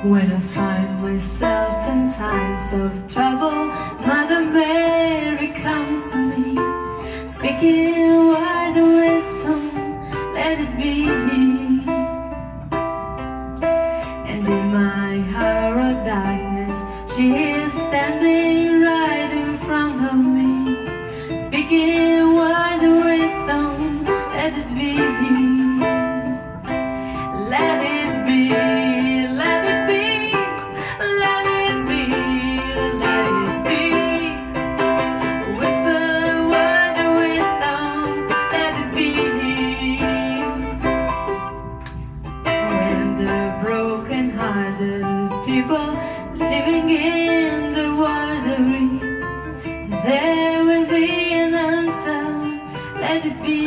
When I find myself in times of trouble, Mother Mary comes to me, speaking words of wisdom, let it be. And in my hour of darkness, she is standing right in front of me, speaking words of wisdom, let it be. Let it be. Let it be. Let it be. Let it be. Whisper words of wisdom, let it be. When the broken-hearted people living in the world agree, there will be an answer, let it be.